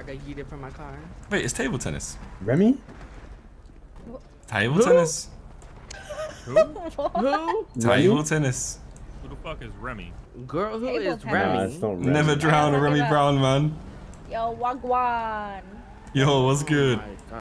I got yeeted from my car. Wait, it's table tennis. Remy? Table tennis. Who? Who? Table tennis. Who the fuck is Remy? Girl, who Table is tennis. Remy? Nah, it's not Remy. Never drown a talking Remy about- Brown, man. Yo, Wagwan. Yo, what's good? Oh my